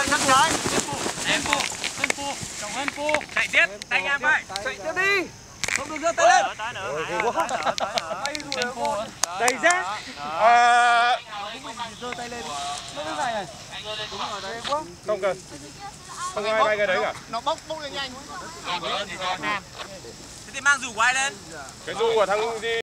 sắp tới. Tempo, trọng tempo. Chạy tiếp, tay ngang vậy. Chạy tiếp đi. Không được giơ tay lên. Tempo. Đẩy ra. Giơ tay lên. Nó cái này này. Đúng rồi đấy quá. Không cần. Không ai bay cái đấy cả. Nó bốc lên nhanh. Thế thì mang dù của ai lên? Cái dù của thằng gì?